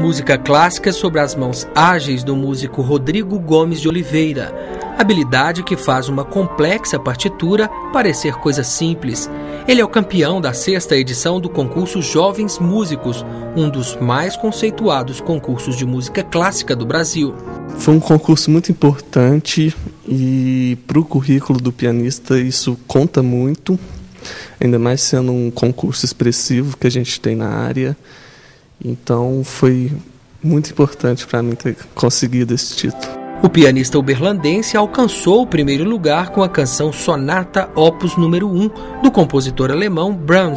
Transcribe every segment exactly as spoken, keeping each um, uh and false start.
Música clássica sobre as mãos ágeis do músico Rodrigo Gomes de Oliveira. Habilidade que faz uma complexa partitura parecer coisa simples. Ele é o campeão da sexta edição do concurso Jovens Músicos, um dos mais conceituados concursos de música clássica do Brasil. Foi um concurso muito importante e para o currículo do pianista isso conta muito, ainda mais sendo um concurso expressivo que a gente tem na área. Então foi muito importante para mim ter conseguido esse título. O pianista uberlandense alcançou o primeiro lugar com a canção Sonata Opus número um, do compositor alemão Brahms.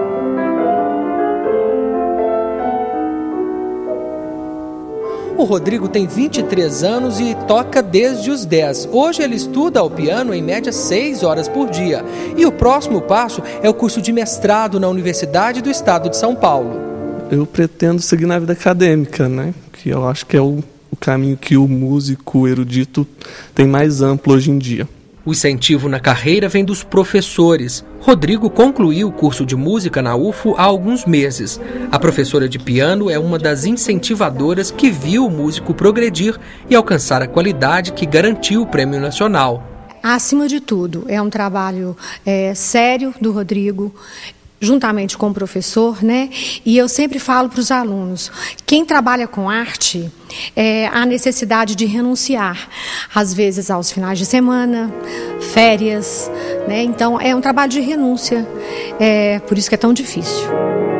O Rodrigo tem vinte e três anos e toca desde os dez. Hoje ele estuda ao piano em média seis horas por dia. E o próximo passo é o curso de mestrado na Universidade do Estado de São Paulo. Eu pretendo seguir na vida acadêmica, né? Que eu acho que é o o caminho que o músico erudito tem mais amplo hoje em dia. O incentivo na carreira vem dos professores. Rodrigo concluiu o curso de música na U F O há alguns meses. A professora de piano é uma das incentivadoras que viu o músico progredir e alcançar a qualidade que garantiu o Prêmio Nacional. Acima de tudo, é um trabalho é, sério do Rodrigo, juntamente com o professor, né? E eu sempre falo para os alunos, quem trabalha com arte, é, há necessidade de renunciar, às vezes aos finais de semana, férias, né? Então é um trabalho de renúncia, é, por isso que é tão difícil.